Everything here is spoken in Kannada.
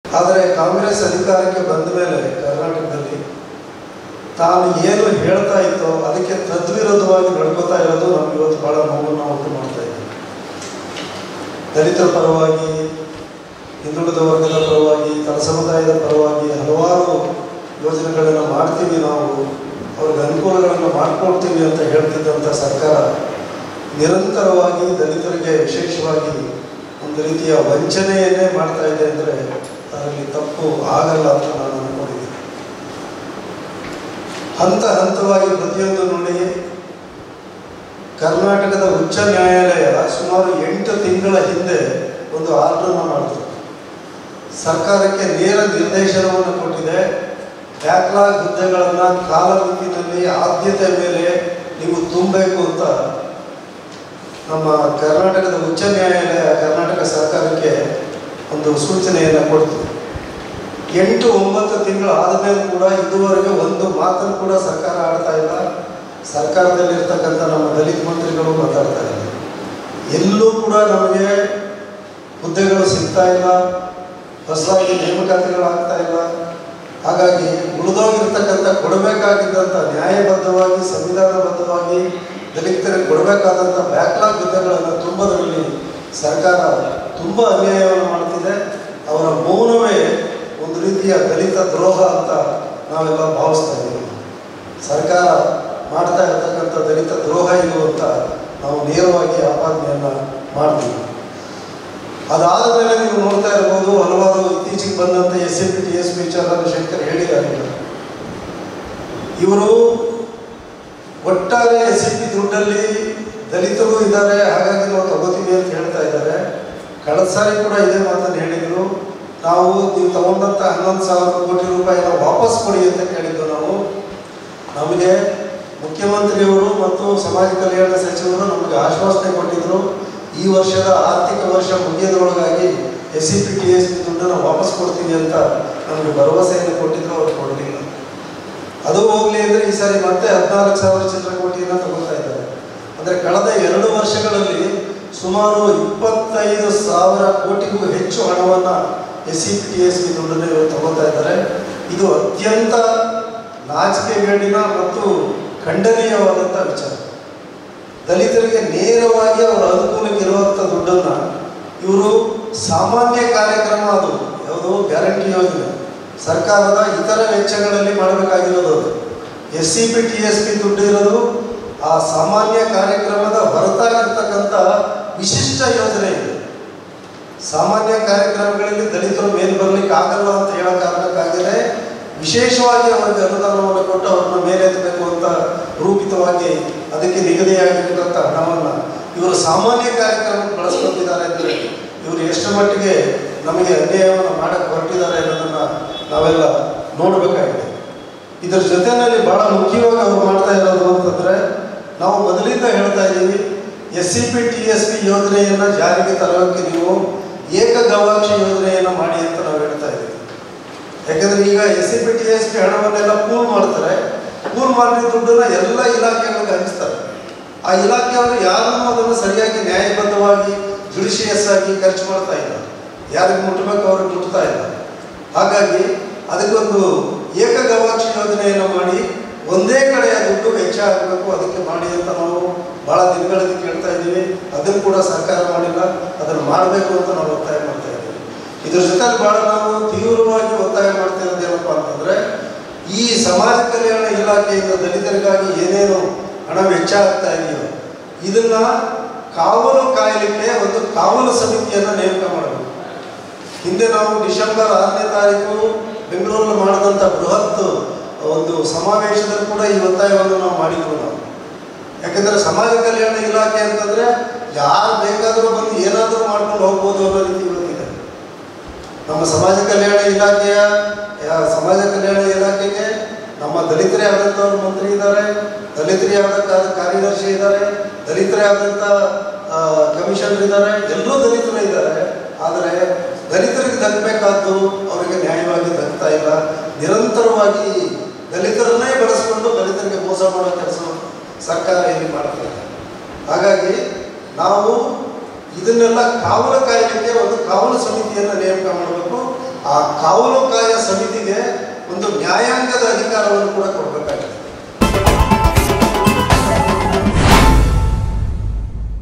ಆದರೆ ಕಾಂಗ್ರೆಸ್ ಅಧಿಕಾರಕ್ಕೆ ಬಂದ ಮೇಲೆ ಕರ್ನಾಟಕದಲ್ಲಿ ತಾನು ಏನು ಹೇಳ್ತಾ ಇತ್ತೋ ಅದಕ್ಕೆ ತದ್ವಿರೋಧವಾಗಿ ನಡ್ಕೋತಾ ಇರೋದು ನಮ್ಗೆ ಇವತ್ತು ಭಾಳ ನೋವನ್ನು ಉಂಟು ಮಾಡ್ತಾ ಇದೆ. ದಲಿತರ ಪರವಾಗಿ, ಹಿಂದುಳಿದ ವರ್ಗದ ಪರವಾಗಿ, ತಳ ಸಮುದಾಯದ ಪರವಾಗಿ ಹಲವಾರು ಯೋಜನೆಗಳನ್ನು ಮಾಡ್ತೀವಿ, ನಾವು ಅವ್ರಿಗೆ ಅನುಕೂಲಗಳನ್ನು ಮಾಡಿಕೊಡ್ತೀವಿ ಅಂತ ಹೇಳ್ತಿದ್ದಂಥ ಸರ್ಕಾರ ನಿರಂತರವಾಗಿ ದಲಿತರಿಗೆ ವಿಶೇಷವಾಗಿ ಒಂದು ರೀತಿಯ ವಂಚನೆಯನ್ನೇ ಮಾಡ್ತಾ ಇದೆ ಅಂದರೆ ಅದರಲ್ಲಿ ತಪ್ಪು ಆಗಲ್ಲ ಅಂತ ನಾನು ಅನ್ಕೊಂಡಿದ್ದೀನಿ. ಹಂತ ಹಂತವಾಗಿ ಪ್ರತಿಯೊಂದು ನುಡಿಗೆ ಕರ್ನಾಟಕದ ಉಚ್ಚ ನ್ಯಾಯಾಲಯ ಸುಮಾರು 8 ತಿಂಗಳ ಹಿಂದೆ ಒಂದು ಆರ್ಡರನ್ನು ಮಾಡಿತು. ಸರ್ಕಾರಕ್ಕೆ ನೇರ ನಿರ್ದೇಶನವನ್ನು ಕೊಟ್ಟಿದೆ. ಬ್ಯಾಕ್ಲಾಗ್ ಹುದ್ದೆಗಳನ್ನು ಕಾಲಮಿತಿನಲ್ಲಿ ಆದ್ಯತೆ ಮೇಲೆ ನೀವು ತುಂಬಬೇಕು ಅಂತ ನಮ್ಮ ಕರ್ನಾಟಕದ ಉಚ್ಚ ನ್ಯಾಯಾಲಯ ಕರ್ನಾಟಕ ಸರ್ಕಾರಕ್ಕೆ ಒಂದು ಸೂಚನೆಯನ್ನು ಕೊಡ್ತು. 8-9 ತಿಂಗಳು ಆದಮೇಲೆ ಕೂಡ ಇದುವರೆಗೆ ಒಂದು ಮಾತನ್ನು ಕೂಡ ಸರ್ಕಾರ ಆಡ್ತಾ ಇಲ್ಲ. ಸರ್ಕಾರದಲ್ಲಿರ್ತಕ್ಕಂಥ ನಮ್ಮ ದಲಿತ ಮಂತ್ರಿಗಳು ಮಾತಾಡ್ತಾ ಇಲ್ಲ. ಎಲ್ಲೂ ಕೂಡ ನಮಗೆ ಹುದ್ದೆಗಳು ಸಿಗ್ತಾ ಇಲ್ಲ, ಹೊಸದಾಗಿ ನೇಮಕಾತಿಗಳಾಗ್ತಾ ಇಲ್ಲ. ಹಾಗಾಗಿ ಉಳಿದೋಗಿರ್ತಕ್ಕಂಥ ಕೊಡಬೇಕಾಗಿದ್ದಂಥ ನ್ಯಾಯಬದ್ಧವಾಗಿ ಸಂವಿಧಾನಬದ್ಧವಾಗಿ ದಲಿತರಿಗೆ ಕೊಡಬೇಕಾದಂಥ ಬ್ಯಾಕ್ಲಾಗ್ ಹುದ್ದೆಗಳನ್ನು ತುಂಬುವುದರಲ್ಲಿ ಸರ್ಕಾರ ತುಂಬ ಅನ್ಯಾಯವನ್ನು ಮಾಡ್ತಿದೆ. ಅವರ ಮೌನವೇ ಒಂದು ರೀತಿಯ ದಲಿತ ದ್ರೋಹ ಅಂತ ನಾವೆಲ್ಲ ಭಾವಿಸ್ತಾ ಇದ್ದೀವಿ. ಸರ್ಕಾರ ಮಾಡ್ತಾ ಇರ್ತಕ್ಕಂಥ ದಲಿತ ದ್ರೋಹ ಇದು ಅಂತ ನಾವು ನೇರವಾಗಿ ಆಪಾದನೆಯನ್ನು ಮಾಡ್ತೀವಿ. ಅದಾದ ಮೇಲೆ ನೀವು ನೋಡ್ತಾ ಇರ್ಬೋದು, ಹಲವಾರು ಇತ್ತೀಚೆಗೆ ಬಂದಂಥ SCP TSP ಚಂದ್ರಶೇಖರ್ ಹೇಳಿದ್ದಾರೆ. ಇವರು ಒಟ್ಟಾರೆ SCP ದುಡ್ಡಲ್ಲಿ ದಲಿತರು ಇದ್ದಾರೆ, ಹಾಗಾಗಿ ನಾವು ತಗೋತೀವಿ ಅಂತ ಹೇಳ್ತಾ ಇದ್ದಾರೆ. ಕಳೆದ ಸಾರಿ ಕೂಡ ಇದೇ ಮಾತನ್ನು ಹೇಳಿದರು. ನಾವು ನೀವು ತಗೊಂಡಂಥ 11,000 ಕೋಟಿ ರೂಪಾಯಿನ ವಾಪಸ್ ಕೊಡಿ ಅಂತ ಕೇಳಿದ್ದು ನಾವು. ನಮಗೆ ಮುಖ್ಯಮಂತ್ರಿಯವರು ಮತ್ತು ಸಮಾಜ ಕಲ್ಯಾಣ ಸಚಿವರು ನಮಗೆ ಆಶ್ವಾಸನೆ ಕೊಟ್ಟಿದ್ದರು, ಈ ವರ್ಷದ ಆರ್ಥಿಕ ವರ್ಷ ಮುಗಿಯೋದ್ರೊಳಗಾಗಿ SCP TSP ದುಡ್ಡನ್ನು ವಾಪಸ್ ಕೊಡ್ತೀವಿ ಅಂತ ನಮಗೆ ಭರವಸೆಯನ್ನು ಕೊಟ್ಟಿದ್ರು. ಅವರು ಕೊಡಲಿಲ್ಲ. ಅದು ಹೋಗಲಿ ಅಂದರೆ ಈ ಸಾರಿ ಮತ್ತೆ 14,000 ಚಿಲ್ಲರೆ ಕೋಟಿಯನ್ನು ತಗೋತಾ ಇದ್ದಾರೆ. ಅಂದರೆ ಕಳೆದ 2 ವರ್ಷಗಳಲ್ಲಿ ಸುಮಾರು 25,000 ಕೋಟಿಗೂ ಹೆಚ್ಚು ಹಣವನ್ನು SCP TSP ದುಡ್ಡನ್ನು ಇವರು ತಗೋತಾ ಇದ್ದಾರೆ. ಇದು ಅತ್ಯಂತ ನಾಚಿಕೆಗೇಡಿನ ಮತ್ತು ಖಂಡನೀಯವಾದಂಥ ವಿಚಾರ. ದಲಿತರಿಗೆ ನೇರವಾಗಿ ಅವರ ಅನುಕೂಲಕ್ಕೆ ಇರುವಂಥ ದುಡ್ಡನ್ನು ಇವರು ಸಾಮಾನ್ಯ ಕಾರ್ಯಕ್ರಮ, ಅದು ಯಾವುದು ಗ್ಯಾರಂಟಿ ಯೋಜನೆ, ಸರ್ಕಾರದ ಇತರ ವೆಚ್ಚಗಳಲ್ಲಿ ಮಾಡಬೇಕಾಗಿರೋದು. SCP TSP ದುಡ್ಡು ಇರೋದು ಆ ಸಾಮಾನ್ಯ ಕಾರ್ಯಕ್ರಮದ ಹೊರತಾಗಿರ್ತಕ್ಕಂಥ ವಿಶಿಷ್ಟ ಯೋಜನೆ ಇದೆ. ಸಾಮಾನ್ಯ ಕಾರ್ಯಕ್ರಮಗಳಲ್ಲಿ ದಲಿತರು ಮೇಲೆ ಬರಲಿಕ್ಕೆ ಆಗಲ್ಲ ಅಂತ ಹೇಳೋ ಕಾರಣಕ್ಕಾಗಿಯೇ ವಿಶೇಷವಾಗಿ ಅವರಿಗೆ ಅನುದಾನವನ್ನು ಕೊಟ್ಟು ಅವ್ರನ್ನ ಮೇಲೆತ್ತಬೇಕು ಅಂತ ರೂಪಿತವಾಗಿ ಅದಕ್ಕೆ ನಿಗದಿಯಾಗಿರ್ತಕ್ಕಂಥ ಹಣವನ್ನು ಇವರು ಸಾಮಾನ್ಯ ಕಾರ್ಯಕ್ರಮಕ್ಕೆ ಬಳಸ್ಕೊತಿದ್ದಾರೆ ಅಂದರೆ ಇವರು ಎಷ್ಟು ಮಟ್ಟಿಗೆ ನಮಗೆ ಅನ್ಯಾಯವನ್ನು ಮಾಡಕ್ಕೆ ಹೊರಟಿದ್ದಾರೆ ಅನ್ನೋದನ್ನು ನಾವೆಲ್ಲ ನೋಡಬೇಕಾಗಿದೆ. ಇದರ ಜೊತೆಯಲ್ಲಿ ಭಾಳ ಮುಖ್ಯವಾಗಿ ಅವರು ಮಾಡ್ತಾ ಇರೋದು ಅಂತಂದರೆ, ನಾವು ಮೊದಲಿಂದ ಹೇಳ್ತಾ ಇದ್ದೀವಿ, SCP TSP ಯೋಜನೆಯನ್ನು ಜಾರಿಗೆ ತರೋಕ್ಕೆ ನೀವು ಏಕಗವಾಕ್ಷಿ ಯೋಜನೆಯನ್ನು ಮಾಡಿ ಅಂತ ನಾವು ಹೇಳ್ತಾ ಇದ್ದೀವಿ. ಯಾಕೆಂದರೆ ಈಗ SCP TSP ಹಣವನ್ನೆಲ್ಲ ಪೂಲ್ ಮಾಡ್ತಾರೆ. ಪೂಲ್ ಮಾಡಿದ ದುಡ್ಡನ್ನು ಎಲ್ಲ ಇಲಾಖೆಗಳಿಗೆ ಹಂಚ್ತಾರೆ. ಆ ಇಲಾಖೆಯವರು ಯಾರೂ ಅದನ್ನು ಸರಿಯಾಗಿ ನ್ಯಾಯಬದ್ಧವಾಗಿ ಜುಡಿಷಿಯಸ್ ಆಗಿ ಖರ್ಚು ಮಾಡ್ತಾ ಇಲ್ಲ. ಯಾರಿಗೆ ಮುಟ್ಟಬೇಕು ಅವ್ರಿಗೆ ಮುಟ್ತಾ ಇಲ್ಲ. ಹಾಗಾಗಿ ಅದಕ್ಕೊಂದು ಏಕಗವಾಕ್ಷಿ ಯೋಜನೆಯನ್ನು ಮಾಡಿ ಒಂದೇ ಕಡೆ ದುಡ್ಡು ವೆಚ್ಚ ಆಗಬೇಕು, ಅದಕ್ಕೆ ಮಾಡಿ ಅಂತ ನಾವು ಭಾಳ ದಿನಗಳಲ್ಲಿ ಕೇಳ್ತಾ ಇದ್ದೀವಿ. ಅದನ್ನು ಕೂಡ ಸರ್ಕಾರ ಮಾಡಿಲ್ಲ. ಅದನ್ನು ಮಾಡಬೇಕು ಅಂತ ನಾವು ಒತ್ತಾಯ ಮಾಡ್ತಾ ಇದ್ದೀವಿ. ಇದ್ರ ಜೊತೆಲಿ ಭಾಳ ನಾವು ತೀವ್ರವಾಗಿ ಒತ್ತಾಯ ಮಾಡ್ತಾ ಇರೋದು ಏನಪ್ಪ ಅಂತಂದರೆ, ಈ ಸಮಾಜ ಕಲ್ಯಾಣ ಇಲಾಖೆಯಿಂದ ದಲಿತರಿಗಾಗಿ ಏನೇನು ಹಣ ವೆಚ್ಚ ಆಗ್ತಾ ಇದೆಯೋ ಇದನ್ನು ಕಾವಲು ಕಾಯಲಿಕ್ಕೆ ಒಂದು ಕಾವಲು ಸಮಿತಿಯನ್ನು ನೇಮಕ ಮಾಡಬೇಕು. ಹಿಂದೆ ನಾವು ಡಿಸೆಂಬರ್ 6ನೇ ತಾರೀಕು ಬೆಂಗಳೂರಲ್ಲಿ ಮಾಡಿದಂಥ ಬೃಹತ್ ಒಂದು ಸಮಾವೇಶದಲ್ಲಿ ಕೂಡ ಈ ಒತ್ತಾಯವನ್ನು ನಾವು ಮಾಡಿದ್ವು ನಾವು. ಯಾಕೆಂದರೆ ಸಮಾಜ ಕಲ್ಯಾಣ ಇಲಾಖೆ ಅಂತಂದರೆ ಯಾರು ಬೇಕಾದರೂ ಬಂದು ಏನಾದರೂ ಮಾಡ್ಕೊಂಡು ಹೋಗ್ಬೋದು ಅನ್ನೋ ರೀತಿ ಇವತ್ತಿದೆ. ನಮ್ಮ ಸಮಾಜ ಕಲ್ಯಾಣ ಇಲಾಖೆಗೆ ನಮ್ಮ ದಲಿತರೇ ಆದಂಥವ್ರು ಮಂತ್ರಿ ಇದ್ದಾರೆ, ದಲಿತರೇ ಆದಂಥ ಕಾರ್ಯದರ್ಶಿ ಇದ್ದಾರೆ, ದಲಿತರೇ ಆದಂಥ ಕಮಿಷನರ್ ಇದ್ದಾರೆ, ಎಲ್ಲರೂ ದಲಿತರೇ ಇದ್ದಾರೆ. ಆದರೆ ದಲಿತರಿಗೆ ದಕ್ಕಬೇಕಾದ್ದು ಅವರಿಗೆ ನ್ಯಾಯವಾಗಿ ದಕ್ತಾ ಇಲ್ಲ. ನಿರಂತರವಾಗಿ ದಲಿತರನ್ನೇ ಬಳಸಿಕೊಂಡು ದಲಿತರಿಗೆ ಮೋಸ ಮಾಡೋ ಕೆಲಸವನ್ನು ಸರ್ಕಾರ ಇಲ್ಲಿ ಮಾಡ್ತಾರೆ. ಹಾಗಾಗಿ ನಾವು ಇದನ್ನೆಲ್ಲ ಕಾವಲು ಕಾಯಲಿಕ್ಕೆ ಒಂದು ಕಾವಲು ಸಮಿತಿಯನ್ನು ನೇಮಕ ಮಾಡಬೇಕು. ಆ ಕಾವಲು ಕಾಯ ಸಮಿತಿಗೆ ಒಂದು ನ್ಯಾಯಾಂಗದ ಅಧಿಕಾರವನ್ನು ಕೂಡ ಕೊಡಬೇಕು.